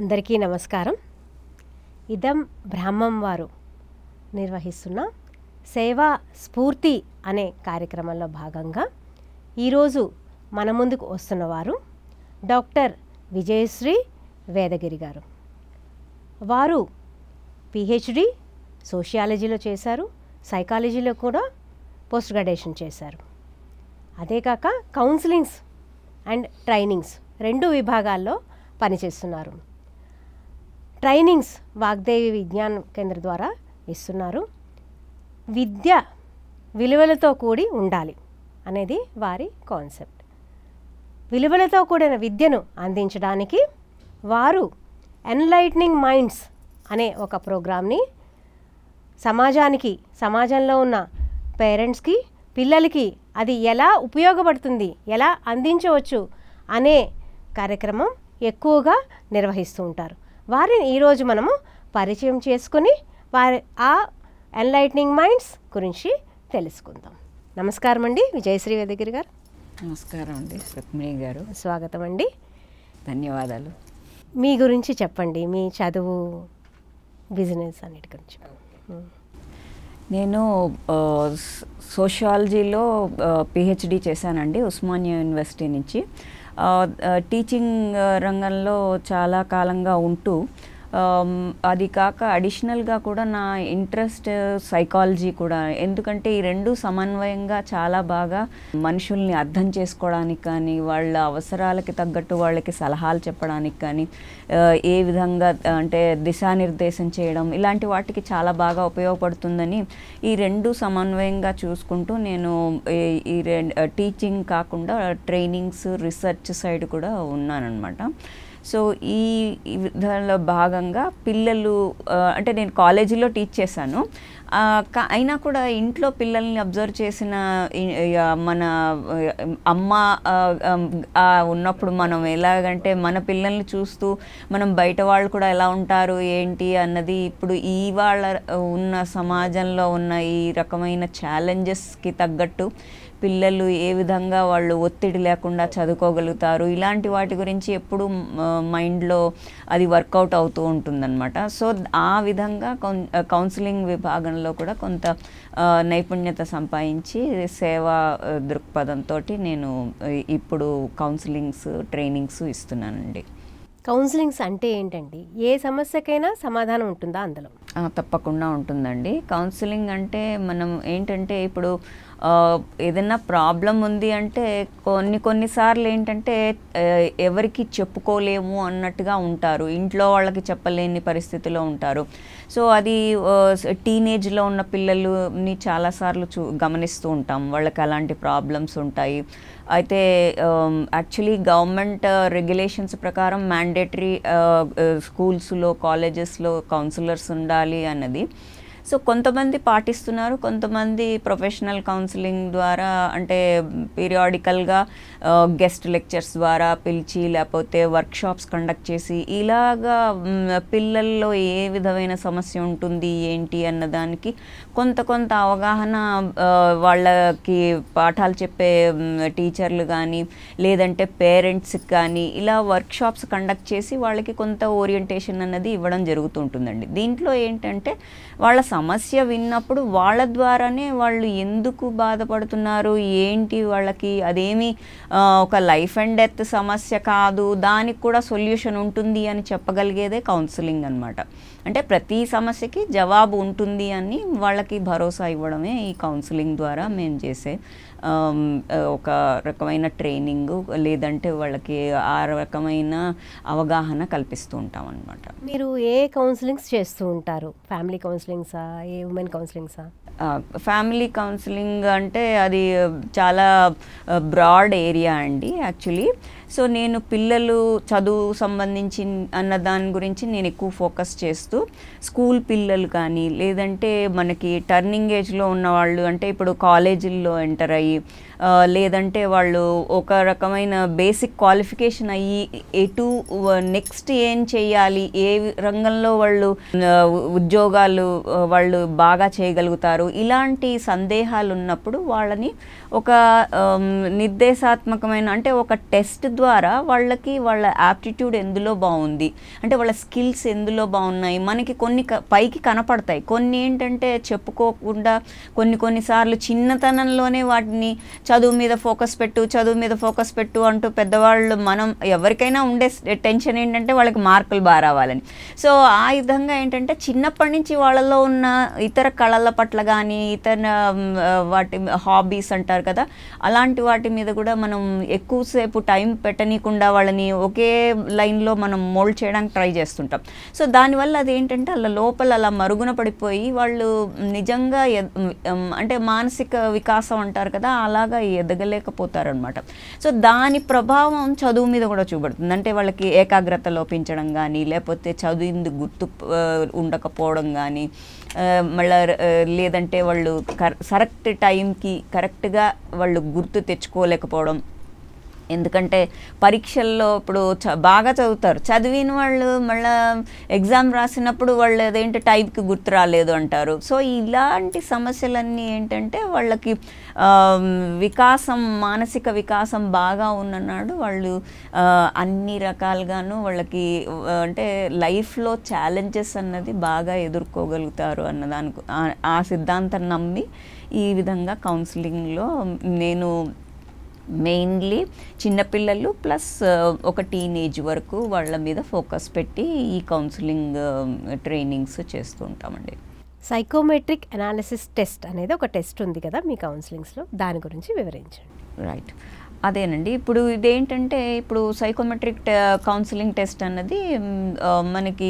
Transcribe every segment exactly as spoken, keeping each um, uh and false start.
అందరికీ నమస్కారం. ఇదం బ్రహ్మం వారు నిర్వహిస్తున్న సేవా స్ఫూర్తి అనే కార్యక్రమంలో భాగంగా ఈరోజు మన ముందుకు వస్తున్నవారు డాక్టర్ విజయశ్రీ వేదగిరి గారు. వారు పిహెచ్డి సోషియాలజీలో చేశారు, సైకాలజీలో కూడా పోస్ట్ గ్రాడ్యుయేషన్ చేశారు. అదే కాక కౌన్సిలింగ్స్ అండ్ ట్రైనింగ్స్ రెండు విభాగాల్లో పనిచేస్తున్నారు. ట్రైనింగ్స్ వాగ్దేవి విజ్ఞాన కేంద్ర ద్వారా ఇస్తున్నారు. విద్య విలువలతో కూడి ఉండాలి అనేది వారి కాన్సెప్ట్. విలువలతో కూడిన విద్యను అందించడానికి వారు ఎన్లైట్నింగ్ మైండ్స్ అనే ఒక ప్రోగ్రామ్ని సమాజానికి సమాజంలో ఉన్న పేరెంట్స్కి పిల్లలకి అది ఎలా ఉపయోగపడుతుంది, ఎలా అందించవచ్చు అనే కార్యక్రమం ఎక్కువగా నిర్వహిస్తూ ఉంటారు. వారిని ఈరోజు మనము పరిచయం చేసుకుని వారి ఆ ఎన్లైట్నింగ్ మైండ్స్ గురించి తెలుసుకుందాం. నమస్కారం అండి విజయశ్రీ వేదగిరి గారు. నమస్కారం అండి రుక్మిణి గారు. స్వాగతం అండి. ధన్యవాదాలు. మీ గురించి చెప్పండి, మీ చదువు, బిజినెస్ అన్నిటి గురించి. నేను సోషియాలజీలో పిహెచ్డి చేశానండి ఉస్మానియా యూనివర్సిటీ నుంచి. టీచింగ్ రంగంలో చాలా కాలంగా ఉంటూ అది కాక అడిషనల్గా కూడా నా ఇంట్రెస్ట్ సైకాలజీ కూడా, ఎందుకంటే ఈ రెండు సమన్వయంగా చాలా బాగా మనుషుల్ని అర్థం చేసుకోవడానికి కానీ వాళ్ళ అవసరాలకి తగ్గట్టు వాళ్ళకి సలహాలు చెప్పడానికి కానీ ఏ విధంగా అంటే దిశానిర్దేశం చేయడం ఇలాంటి వాటికి చాలా బాగా ఉపయోగపడుతుందని ఈ రెండు సమన్వయంగా చూసుకుంటూ నేను ఈ టీచింగ్ కాకుండా ట్రైనింగ్స్ రీసెర్చ్ సైడ్ కూడా ఉన్నానన్నమాట. సో ఈ విధానంలో భాగంగా పిల్లలు అంటే నేను కాలేజీలో టీచ్ చేశాను, అయినా కూడా ఇంట్లో పిల్లల్ని అబ్జర్వ్ చేసిన మన అమ్మ ఉన్నప్పుడు మనం ఎలాగంటే మన పిల్లల్ని చూస్తూ మనం బయట వాళ్ళు కూడా ఎలా ఉంటారు ఏంటి అన్నది ఇప్పుడు ఇవాళ ఉన్న సమాజంలో ఉన్న ఈ రకమైన ఛాలెంజెస్కి తగ్గట్టు పిల్లలు ఏ విధంగా వాళ్ళు ఒత్తిడి లేకుండా చదువుకోగలుగుతారు ఇలాంటి వాటి గురించి ఎప్పుడు మైండ్లో అది వర్కౌట్ అవుతూ ఉంటుందన్నమాట. సో ఆ విధంగా కౌన్సిలింగ్ విభాగంలో కూడా కొంత నైపుణ్యత సంపాదించి సేవా దృక్పథంతో నేను ఇప్పుడు కౌన్సిలింగ్స్ ట్రైనింగ్స్ ఇస్తున్నానండి. కౌన్సిలింగ్స్ అంటే ఏంటండి? ఏ సమస్యకైనా సమాధానం ఉంటుందా అందులో? తప్పకుండా ఉంటుందండి. కౌన్సిలింగ్ అంటే మనం ఏంటంటే ఇప్పుడు ఏదైనా ప్రాబ్లం ఉంది అంటే కొన్ని కొన్నిసార్లు ఏంటంటే ఎవరికి చెప్పుకోలేము అన్నట్టుగా ఉంటారు, ఇంట్లో వాళ్ళకి చెప్పలేని పరిస్థితిలో ఉంటారు. సో అది టీనేజ్లో ఉన్న పిల్లలని చాలాసార్లు చూ గమనిస్తూ ఉంటాం, వాళ్ళకి అలాంటి ప్రాబ్లమ్స్ ఉంటాయి. అయితే యాక్చువల్లీ గవర్నమెంట్ రెగ్యులేషన్స్ ప్రకారం మ్యాండేటరీ స్కూల్స్లో కాలేజెస్లో కౌన్సిలర్స్ ఉండాలి అన్నది. సో కొంతమంది పాటిస్తున్నారు, కొంతమంది ప్రొఫెషనల్ కౌన్సిలింగ్ ద్వారా అంటే పీరియాడికల్గా గెస్ట్ లెక్చర్స్ ద్వారా పిలిచి లేకపోతే వర్క్షాప్స్ కండక్ట్ చేసి ఇలాగా పిల్లల్లో ఏ విధమైన సమస్య ఉంటుంది ఏంటి అన్నదానికి కొంత కొంత అవగాహన వాళ్ళకి పాఠాలు చెప్పే టీచర్లు కానీ లేదంటే పేరెంట్స్కి కానీ ఇలా వర్క్షాప్స్ కండక్ట్ చేసి వాళ్ళకి కొంత ఓరియంటేషన్ అన్నది ఇవ్వడం జరుగుతుంటుందండి. దీంట్లో ఏంటంటే వాళ్ళ సమస్య విన్నప్పుడు వాళ్ళ ద్వారానే వాళ్ళు ఎందుకు బాధపడుతున్నారు ఏంటి వాళ్ళకి అదేమి ఒక లైఫ్ అండ్ డెత్ సమస్య కాదు, దానికి కూడా సొల్యూషన్ ఉంటుంది అని చెప్పగలిగేదే కౌన్సిలింగ్ అన్నమాట. అంటే ప్రతి సమస్యకి జవాబు ఉంటుంది అని వాళ్ళకి భరోసా ఇవ్వడమే ఈ కౌన్సిలింగ్ ద్వారా మేము చేసే ఒక రకమైన ట్రైనింగ్, లేదంటే వాళ్ళకి ఆ రకమైన అవగాహన కల్పిస్తూ ఉంటాం అన్నమాట. మీరు ఏ కౌన్సిలింగ్స్ చేస్తూ ఉంటారు? ఫ్యామిలీ కౌన్సిలింగ్సా, ఏ ఉమెన్ కౌన్సిలింగ్సా? ఫ్యామిలీ కౌన్సిలింగ్ అంటే అది చాలా బ్రాడ్ ఏరియా అండి యాక్చువల్లీ. సో నేను పిల్లలు చదువు సంబంధించి అన్న దాని గురించి నేను ఎక్కువ ఫోకస్ చేస్తూ స్కూల్ పిల్లలు కానీ లేదంటే మనకి టర్నింగ్ ఏజ్లో ఉన్నవాళ్ళు అంటే ఇప్పుడు కాలేజీల్లో ఎంటర్ అయ్యి లేదంటే వాళ్ళు ఒక రకమైన బేసిక్ క్వాలిఫికేషన్ అయ్యి ఎటు నెక్స్ట్ ఏం చేయాలి, ఏ రంగంలో వాళ్ళు ఉద్యోగాలు వాళ్ళు బాగా చేయగలుగుతారు, ఇలాంటి సందేహాలు ఉన్నప్పుడు వాళ్ళని ఒక నిర్దేశాత్మకమైన అంటే ఒక టెస్ట్ ద్వారా వాళ్ళకి వాళ్ళ యాప్టిట్యూడ్ ఎందులో బాగుంది, అంటే వాళ్ళ స్కిల్స్ ఎందులో బాగున్నాయి, మనకి కొన్ని పైకి కనపడతాయి, కొన్ని ఏంటంటే చెప్పుకోకుండా కొన్ని కొన్నిసార్లు చిన్నతనంలోనే వాటిని చదువు మీద ఫోకస్ పెట్టు చదువు మీద ఫోకస్ పెట్టు అంటూ పెద్దవాళ్ళు, మనం ఎవరికైనా ఉండే టెన్షన్ ఏంటంటే వాళ్ళకి మార్కులు బాగా రావాలని. సో ఆ విధంగా ఏంటంటే చిన్నప్పటి నుంచి వాళ్ళలో ఉన్న ఇతర కళల పట్ల కానీ ఇతర వాటి హాబీస్ అంటారు కదా, అలాంటి వాటి మీద కూడా మనం ఎక్కువసేపు టైం పెట్టనీయకుండా వాళ్ళని ఒకే లైన్లో మనం మోల్డ్ చేయడానికి ట్రై చేస్తుంటాం. సో దానివల్ల అది ఏంటంటే అలా లోపల అలా మరుగున పడిపోయి వాళ్ళు నిజంగా అంటే మానసిక వికాసం అంటారు కదా, అలాగా ఎదగలేకపోతారు అనమాట. సో దాని ప్రభావం చదువు మీద కూడా చూపడుతుంది. అంటే వాళ్ళకి ఏకాగ్రత లోపించడం కానీ, లేకపోతే చదివింది గుర్తు ఉండకపోవడం కానీ, మళ్ళీ లేదంటే వాళ్ళు కరెక్ట్ టైంకి కరెక్ట్గా వాళ్ళు గుర్తు తెచ్చుకోలేకపోవడం. ఎందుకంటే పరీక్షల్లో ఇప్పుడు చ బాగా చదువుతారు, చదివిన వాళ్ళు మళ్ళీ ఎగ్జామ్ రాసినప్పుడు వాళ్ళు అదేంటి టైంకి గుర్తు రాలేదు అంటారు. సో ఇలాంటి సమస్యలన్నీ ఏంటంటే వాళ్ళకి వికాసం మానసిక వికాసం బాగా ఉన్ననాడు వాళ్ళు అన్ని రకాలుగాను వాళ్ళకి అంటే లైఫ్లో ఛాలెంజెస్ అన్నది బాగా ఎదుర్కోగలుగుతారు అన్నదానికి ఆ సిద్ధాంతం నమ్మి ఈ విధంగా కౌన్సిలింగ్లో నేను మెయిన్లీ చిన్నపిల్లలు ప్లస్ ఒక టీనేజ్ వరకు వాళ్ళ మీద ఫోకస్ పెట్టి ఈ కౌన్సిలింగ్ ట్రైనింగ్స్ చేస్తూ ఉంటామండి. సైకోమెట్రిక్ అనాలిసిస్ టెస్ట్ అనేది ఒక టెస్ట్ ఉంది కదా మీ కౌన్సిలింగ్స్లో, దాని గురించి వివరించండి. రైట్, అదేనండి. ఇప్పుడు ఇదేంటంటే ఇప్పుడు సైకోమెట్రిక్ కౌన్సిలింగ్ టెస్ట్ అన్నది మనకి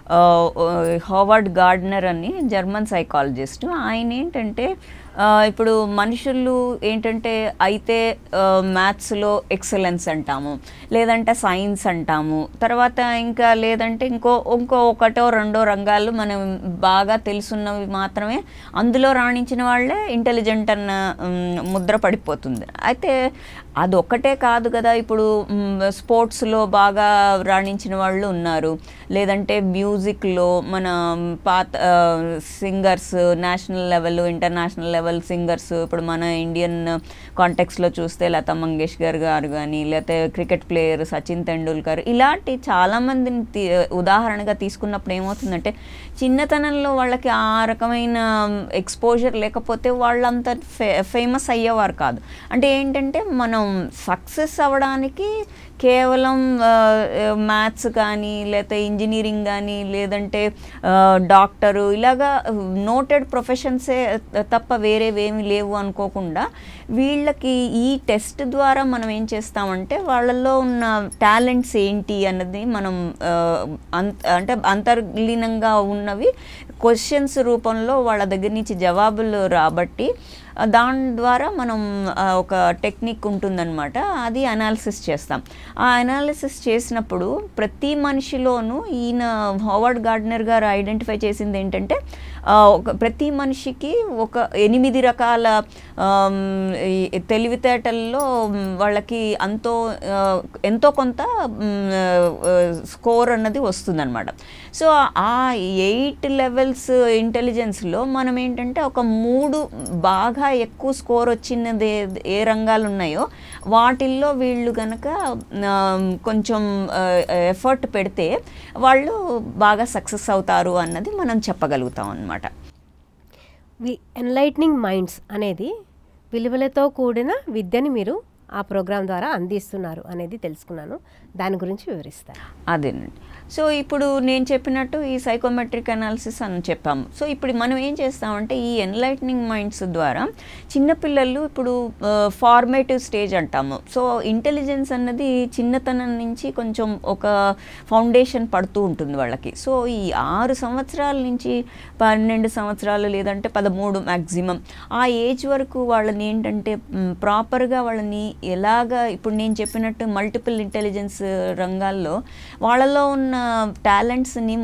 హావర్డ్ గార్డ్నర్ అని జర్మన్ సైకాలజిస్ట్, ఆయన ఏంటంటే ఇప్పుడు మనుషులు ఏంటంటే అయితే మ్యాథ్స్లో ఎక్సలెన్స్ అంటాము, లేదంటే సైన్స్ అంటాము, తర్వాత ఇంకా లేదంటే ఇంకో ఇంకో ఒకటో రెండో రంగాలు మనం బాగా తెలుసున్నవి మాత్రమే అందులో రాణించిన వాళ్ళే ఇంటెలిజెంట్ అన్న ముద్ర పడిపోతుంది. అయితే అదొక్కటే కాదు కదా, ఇప్పుడు స్పోర్ట్స్లో బాగా రాణించిన వాళ్ళు ఉన్నారు, లేదంటే మ్యూజిక్లో మన పాత singers national level international level singers, ఇప్పుడు మన ఇండియన్ కాంటెక్స్లో చూస్తే లతా మంగేష్కర్ గారు కానీ, లేకపోతే క్రికెట్ ప్లేయర్ సచిన్ తెండూల్కర్, ఇలాంటి చాలామందిని తీ ఉదాహరణగా తీసుకున్నప్పుడు ఏమవుతుందంటే చిన్నతనంలో వాళ్ళకి ఆ రకమైన ఎక్స్పోజర్ లేకపోతే వాళ్ళంత ఫే ఫేమస్ అయ్యేవారు కాదు. అంటే ఏంటంటే మనం సక్సెస్ అవ్వడానికి కేవలం మ్యాథ్స్ కానీ లేకపోతే ఇంజనీరింగ్ కానీ లేదంటే డాక్టరు ఇలాగా నోటెడ్ ప్రొఫెషన్సే తప్ప వేరేవేమీ లేవు అనుకోకుండా వీళ్ళకి ఈ టెస్ట్ ద్వారా మనం ఏం చేస్తామంటే వాళ్ళల్లో ఉన్న టాలెంట్స్ ఏంటి అన్నది మనం అంటే అంతర్లీనంగా ఉన్నవి క్వశ్చన్స్ రూపంలో వాళ్ళ దగ్గర నుంచి జవాబులు రాబట్టి దాని ద్వారా మనం ఒక టెక్నిక్ ఉంటుందన్నమాట, అది అనాలిసిస్ చేస్తాం. ఆ అనాలిసిస్ చేసినప్పుడు ప్రతి మనిషిలోనూ ఈయన హావర్డ్ గార్డ్నర్ గారు ఐడెంటిఫై చేసింది ఏంటంటే ఒక ప్రతి మనిషికి ఒక ఎనిమిది రకాల తెలివితేటల్లో వాళ్ళకి అంతో ఎంతో కొంత స్కోర్ అన్నది వస్తుందన్నమాట. సో ఆ ఎయిట్ లెవెల్స్ ఇంటెలిజెన్స్లో మనం ఏంటంటే ఒక మూడు బాగా ఎక్కువ స్కోర్ వచ్చినది ఏ రంగాలు ఉన్నాయో వాటిల్లో వీళ్ళు కనుక కొంచెం ఎఫర్ట్ పెడితే వాళ్ళు బాగా సక్సెస్ అవుతారు అన్నది మనం చెప్పగలుగుతాం అన్నమాట. వి ఎన్లైట్నింగ్ మైండ్స్ అనేది విలువలతో కూడిన విద్యని మీరు ఆ ప్రోగ్రాం ద్వారా అందిస్తున్నారు అనేది తెలుసుకున్నాను, దాని గురించి వివరిస్తారు. అదేనండి. సో ఇప్పుడు నేను చెప్పినట్టు ఈ సైకోమెట్రిక్ అనాలిసిస్ అని చెప్పాము. సో ఇప్పుడు మనం ఏం చేస్తామంటే ఈ ఎన్లైట్నింగ్ మైండ్స్ ద్వారా చిన్నపిల్లలు ఇప్పుడు ఫార్మేటివ్ స్టేజ్ అంటాము. సో ఇంటెలిజెన్స్ అన్నది చిన్నతనం నుంచి కొంచెం ఒక ఫౌండేషన్ పడుతూ ఉంటుంది వాళ్ళకి. సో ఈ ఆరు సంవత్సరాల నుంచి పన్నెండు సంవత్సరాలు లేదంటే పదమూడు మ్యాక్సిమం ఆ ఏజ్ వరకు వాళ్ళని ఏంటంటే ప్రాపర్గా వాళ్ళని ఎలాగా ఇప్పుడు నేను చెప్పినట్టు మల్టిపుల్ ఇంటెలిజెన్స్ రంగాల్లో వాళ్ళలో ఉన్న టాలెంట్స్ని మనం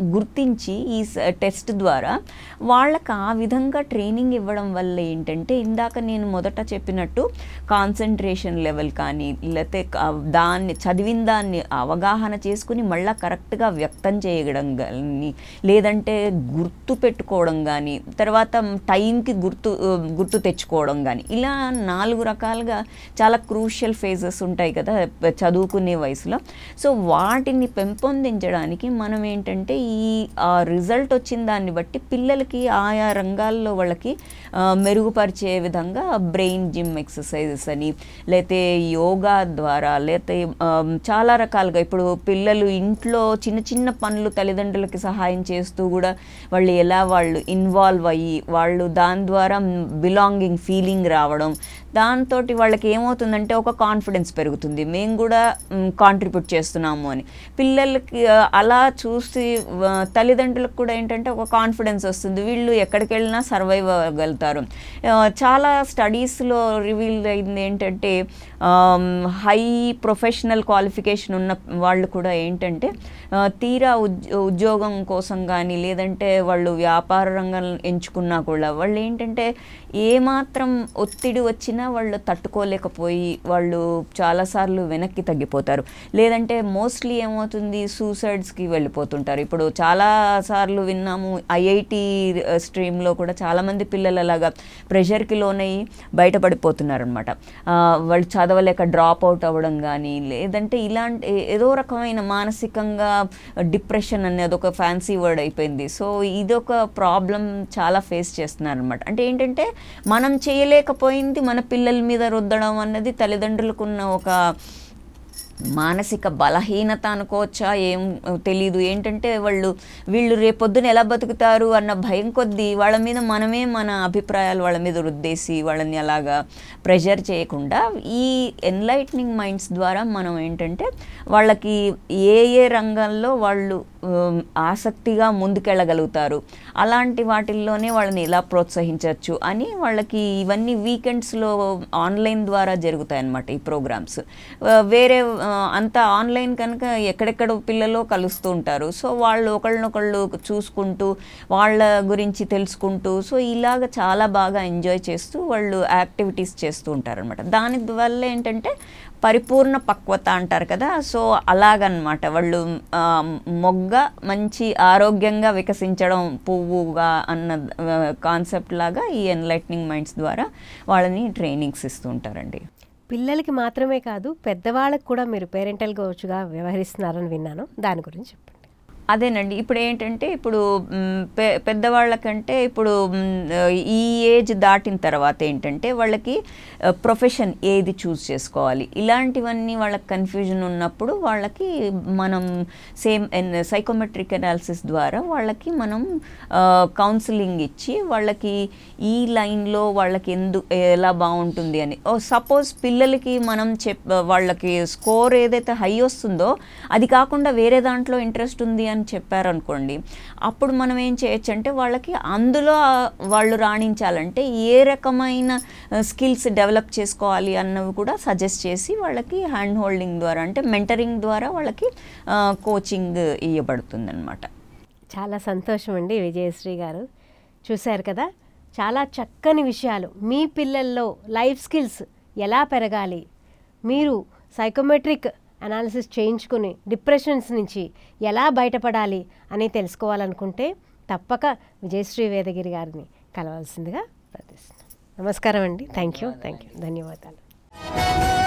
గుర్తించి ఈ టెస్ట్ ద్వారా వాళ్ళకి ఆ విధంగా ట్రైనింగ్ ఇవ్వడం వల్ల ఏంటంటే ఇందాక నేను మొదట చెప్పినట్టు కాన్సన్ట్రేషన్ లెవెల్ కానీ లేకపోతే దాన్ని చదివిన దాన్ని అవగాహన చేసుకుని మళ్ళీ కరెక్ట్గా వ్యక్తం చేయడం కానీ లేదంటే గుర్తు పెట్టుకోవడం కానీ తర్వాత టైంకి గుర్తు గుర్తు తెచ్చుకోవడం కానీ ఇలా నాలుగు రకాలుగా చాలా క్రూషియల్ ఫేజెస్ ఉంటాయి కదా చదువుకునే వయసులో. సో వాటిని పెంపొందించడానికి మనం ఏంటంటే ఈ రిజల్ట్ వచ్చిన దాన్ని బట్టి పిల్లలకి ఆయా రంగాల్లో వాళ్ళకి మెరుగుపరిచే విధంగా బ్రెయిన్ జిమ్ ఎక్సర్సైజెస్ అని లేకపోతే యోగా ద్వారా లేకపోతే చాలా రకాలుగా ఇప్పుడు పిల్లలు ఇంట్లో చిన్న చిన్న పనులు తల్లిదండ్రులకి సహాయం చేస్తూ కూడా వాళ్ళు ఎలా వాళ్ళు ఇన్వాల్వ్ అయ్యి వాళ్ళు దాని ద్వారా బిలాంగింగ్ ఫీలింగ్ రావడం దాంతో వాళ్ళకి ఏమవుతుందంటే ఒక కాన్ఫిడెన్స్ పెరుగుతుంది, మేము కూడా కాంట్రిబ్యూట్ చేస్తున్నాము అని. పిల్లలకి అలా చూసి తల్లిదండ్రులకు కూడా ఏంటంటే ఒక కాన్ఫిడెన్స్ వస్తుంది, వీళ్ళు ఎక్కడికి వెళ్ళినా సర్వైవ్ అవ్వగలుగుతారు. చాలా స్టడీస్లో రివీల్ అయింది ఏంటంటే హై ప్రొఫెషనల్ క్వాలిఫికేషన్ ఉన్న వాళ్ళు కూడా ఏంటంటే తీరా ఉద్యోగం కోసం కానీ లేదంటే వాళ్ళు వ్యాపార రంగం ఎంచుకున్నా కూడా వాళ్ళు ఏంటంటే ఏమాత్రం ఒత్తిడి వచ్చినా వాళ్ళు తట్టుకోలేకపోయి వాళ్ళు చాలాసార్లు వెనక్కి తగ్గిపోతారు, లేదంటే మోస్ట్లీ ఏమవుతుంది సూసైడ్స్కి వెళ్ళిపోతుంటారు. ఇప్పుడు చాలాసార్లు విన్నాము ఐఐటి స్ట్రీమ్లో కూడా చాలామంది పిల్లలు అలాగా ప్రెషర్కి లోనయ్యి బయటపడిపోతున్నారు అనమాట. వాళ్ళు చదవలేక డ్రాప్ అవుట్ అవ్వడం కానీ లేదంటే ఇలాంటి ఏదో రకమైన మానసికంగా డిప్రెషన్ అనేది ఒక ఫ్యాన్సీ వర్డ్ అయిపోయింది. సో ఇదొక ప్రాబ్లం చాలా ఫేస్ చేస్తున్నారు అనమాట. అంటే ఏంటంటే మనం చేయలేకపోయింది మన పిల్లల మీద రుద్దడం అన్నది తల్లిదండ్రులకున్న ఒక మానసిక బలహీనత అనుకోవచ్చా ఏం తెలీదు. ఏంటంటే వాళ్ళు వీళ్ళు రేపొద్దున ఎలా బతుకుతారు అన్న భయం కొద్దీ వాళ్ళ మీద మనమే మన అభిప్రాయాలు వాళ్ళ మీద రుద్దేసి వాళ్ళని అలాగా ప్రెషర్ చేయకుండా ఈ ఎన్లైట్నింగ్ మైండ్స్ ద్వారా మనం ఏంటంటే వాళ్ళకి ఏ ఏ రంగంలో వాళ్ళు ఆసక్తిగా ముందుకెళ్ళగలుగుతారు అలాంటి వాటిల్లోనే వాళ్ళని ఎలా ప్రోత్సహించవచ్చు అని వాళ్ళకి ఇవన్నీ వీకెండ్స్లో ఆన్లైన్ ద్వారా జరుగుతాయి అన్నమాట ఈ ప్రోగ్రామ్స్. వేరే అంతా ఆన్లైన్ కనుక ఎక్కడెక్కడ పిల్లలు కలుస్తూ ఉంటారు. సో వాళ్ళు ఒకళ్ళనొకళ్ళు చూసుకుంటూ వాళ్ళ గురించి తెలుసుకుంటూ సో ఇలాగ చాలా బాగా ఎంజాయ్ చేస్తూ వాళ్ళు యాక్టివిటీస్ చేస్తూ ఉంటారనమాట. దాని వల్ల ఏంటంటే పరిపూర్ణ పక్వత అంటారు కదా, సో అలాగనమాట వాళ్ళు మొగ్గ మంచి ఆరోగ్యంగా వికసించడం పువ్వుగా అన్న కాన్సెప్ట్ లాగా ఈ ఎన్లైట్నింగ్ మైండ్స్ ద్వారా వాళ్ళని ట్రైనింగ్స్ ఇస్తూ ఉంటారండి. పిల్లలకి మాత్రమే కాదు పెద్దవాళ్ళకి కూడా మీరు పేరెంటల్ కోచ్గా వ్యవహరిస్తున్నారని విన్నాను, దాని గురించి చెప్పండి. అదేనండి, ఇప్పుడు ఏంటంటే ఇప్పుడు పె పెద్దవాళ్ళకంటే ఇప్పుడు ఈ ఏజ్ దాటిన తర్వాత ఏంటంటే వాళ్ళకి ప్రొఫెషన్ ఏది చూస్ చేసుకోవాలి ఇలాంటివన్నీ వాళ్ళకి కన్ఫ్యూజన్ ఉన్నప్పుడు వాళ్ళకి మనం సేమ్ సైకోమెట్రిక్ అనాలిసిస్ ద్వారా వాళ్ళకి మనం కౌన్సిలింగ్ ఇచ్చి వాళ్ళకి ఈ లైన్లో వాళ్ళకి ఎందు ఎలా బాగుంటుంది అని. ఓ సపోజ్ పిల్లలకి మనం చెప్ వాళ్ళకి స్కోర్ ఏదైతే హై వస్తుందో అది కాకుండా వేరే దాంట్లో ఇంట్రెస్ట్ ఉంది అని చెప్పారనుకోండి, అప్పుడు మనం ఏం చేయొచ్చు అంటే వాళ్ళకి అందులో వాళ్ళు రాణించాలంటే ఏ రకమైన స్కిల్స్ డెవలప్ చేసుకోవాలి అన్నవి కూడా సజెస్ట్ చేసి వాళ్ళకి హ్యాండ్ హోల్డింగ్ ద్వారా అంటే మెంటరింగ్ ద్వారా వాళ్ళకి కోచింగ్ ఇవ్వబడుతుంది అనమాట. చాలా సంతోషం అండి విజయశ్రీ గారు. చూశారు కదా, చాలా చక్కని విషయాలు మీ పిల్లల్లో లైఫ్ స్కిల్స్ ఎలా పెరగాలి, మీరు సైకోమెట్రిక్ అనాలిసిస్ చేయించుకుని డిప్రెషన్స్ నుంచి ఎలా బయటపడాలి అని తెలుసుకోవాలనుకుంటే తప్పక విజయశ్రీ వేదగిరి గారిని కలవాల్సిందిగా ప్రార్థిస్తున్నాను. నమస్కారం అండి. థ్యాంక్ యూ థ్యాంక్ యూ ధన్యవాదాలు.